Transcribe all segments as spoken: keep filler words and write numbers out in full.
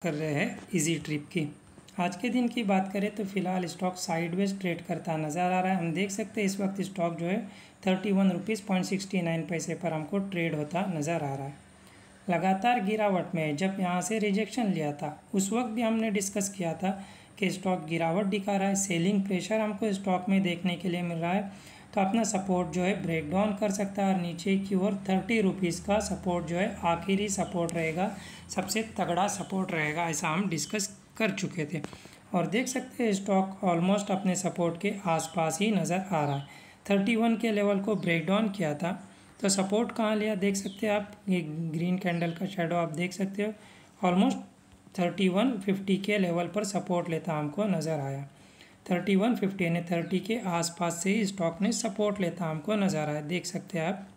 कर रहे हैं इजी ट्रिप की। आज के दिन की बात करें तो फिलहाल स्टॉक साइडवेज ट्रेड करता नज़र आ रहा है। हम देख सकते हैं इस वक्त स्टॉक जो है thirty one rupees point sixty nine पैसे पर हमको ट्रेड होता नज़र आ रहा है। लगातार गिरावट में जब यहाँ से रिजेक्शन लिया था उस वक्त भी हमने डिस्कस किया था कि स्टॉक गिरावट दिखा रहा है, सेलिंग प्रेशर हमको स्टॉक में देखने के लिए मिल रहा है, तो अपना सपोर्ट जो है ब्रेक डाउन कर सकता है और नीचे की ओर थर्टी रुपीज़ का सपोर्ट जो है आखिरी सपोर्ट रहेगा, सबसे तगड़ा सपोर्ट रहेगा, ऐसा हम डिस्कस कर चुके थे। और देख सकते हैं स्टॉक ऑलमोस्ट अपने सपोर्ट के आसपास ही नज़र आ रहा है। थर्टी वन के लेवल को ब्रेक डाउन किया था तो सपोर्ट कहाँ लिया देख सकते हैं आप, ये ग्रीन कैंडल का शेडो आप देख सकते हो, ऑलमोस्ट थर्टी वन फिफ्टी के लेवल पर सपोर्ट लेता हमको नज़र आया। थर्टी वन फिफ्टी यानी थर्टी के आसपास से ही स्टॉक ने सपोर्ट लेता हमको नज़र आया। देख सकते हैं आप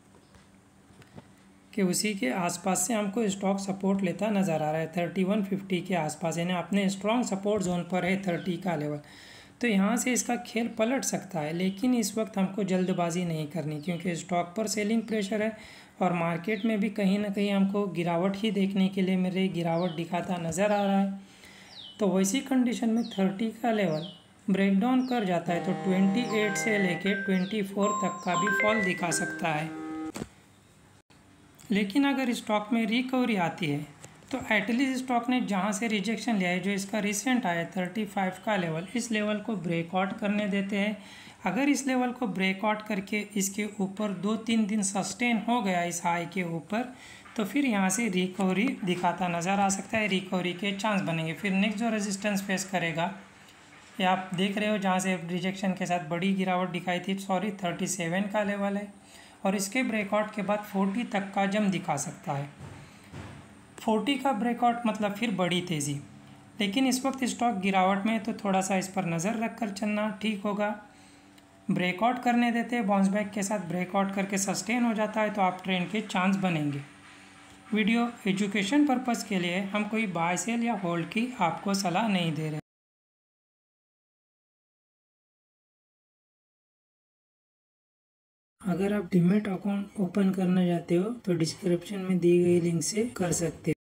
कि उसी के आसपास से हमको स्टॉक सपोर्ट लेता नज़र आ रहा है। थर्टी वन फिफ्टी के आसपास यानी अपने स्ट्रॉन्ग सपोर्ट जोन पर है थर्टी का लेवल, तो यहाँ से इसका खेल पलट सकता है। लेकिन इस वक्त हमको जल्दबाजी नहीं करनी क्योंकि स्टॉक पर सेलिंग प्रेशर है और मार्केट में भी कहीं ना कहीं हमको गिरावट ही देखने के लिए मेरे गिरावट दिखाता नज़र आ रहा है। तो वैसी कंडीशन में थर्टी का लेवल ब्रेक डाउन कर जाता है तो ट्वेंटी एट से लेके ट्वेंटी फोर तक का भी फॉल दिखा सकता है। लेकिन अगर स्टॉक में रिकवरी आती है तो एटलीस्ट स्टॉक ने जहां से रिजेक्शन लिया है, जो इसका रिसेंट आया थर्टी फाइव का लेवल, इस लेवल को ब्रेकआउट करने देते हैं। अगर इस लेवल को ब्रेकआउट करके इसके ऊपर दो तीन दिन सस्टेन हो गया इस हाई के ऊपर, तो फिर यहाँ से रिकवरी दिखाता नज़र आ सकता है, रिकवरी के चांस बनेंगे। फिर नेक्स्ट जो रेजिस्टेंस फेस करेगा ये आप देख रहे हो, जहाँ से रिजेक्शन के साथ बड़ी गिरावट दिखाई थी, सॉरी थर्टी सेवन का लेवल है और इसके ब्रेकआउट के बाद फोर्टी तक का जम दिखा सकता है। फोर्टी का ब्रेकआउट मतलब फिर बड़ी तेज़ी, लेकिन इस वक्त स्टॉक गिरावट में तो थोड़ा सा इस पर नज़र रख कर चलना ठीक होगा। ब्रेकआउट करने देते हैं, बाउंस बैक के साथ ब्रेकआउट करके सस्टेन हो जाता है तो आप ट्रेंड के चांस बनेंगे। वीडियो एजुकेशन पर्पज़ के लिए हम कोई बाय सेल या होल्ड की आपको सलाह नहीं दे रहे। अगर आप डीमैट अकाउंट ओपन करना चाहते हो तो डिस्क्रिप्शन में दी गई लिंक से कर सकते हो।